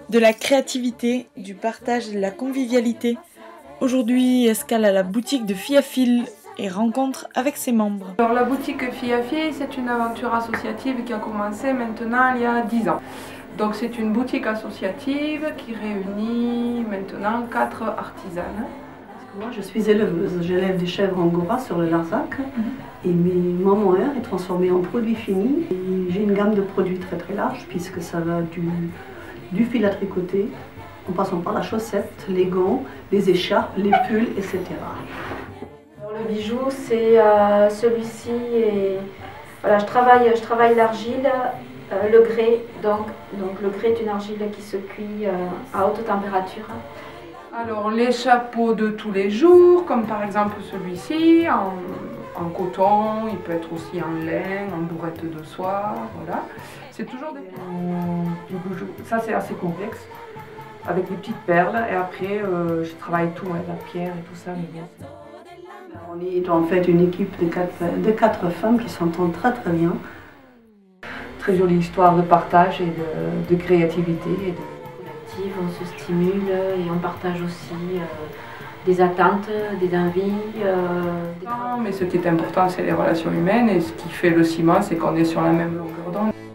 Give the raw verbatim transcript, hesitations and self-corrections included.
de la créativité, du partage et de la convivialité. Aujourd'hui, escale à la boutique de Fille à Fil et rencontre avec ses membres. Alors, la boutique Fille à Fille, c'est une aventure associative qui a commencé maintenant il y a dix ans. Donc c'est une boutique associative qui réunit maintenant quatre artisanes. Moi je suis éleveuse, j'élève des chèvres angora sur le Larzac mmh. et mes, mon mohair est transformé en produits finis. J'ai une gamme de produits très très large puisque ça va du, du fil à tricoter en passant par la chaussette, les gants, les écharpes, les pulls, et cetera. Alors, le bijou c'est euh, celui-ci et voilà, je travaille, je travaille l'argile. Euh, le grès, donc, donc le grès est une argile qui se cuit euh, à haute température. Alors les chapeaux de tous les jours, comme par exemple celui-ci, en, en coton, il peut être aussi en laine, en bourrette de soie, voilà. C'est toujours des euh, bijoux. Ça c'est assez complexe, avec des petites perles, et après euh, je travaille tout, hein, la pierre et tout ça. Mais bon. On est en fait une équipe de quatre, de quatre femmes qui s'entendent très très bien. Très jolie histoire de partage et de, de créativité. Et de... On se stimule et on partage aussi euh, des attentes, des envies. Euh, des... Non, mais ce qui est important, c'est les relations humaines, et ce qui fait le ciment, c'est qu'on est sur la même longueur d'onde.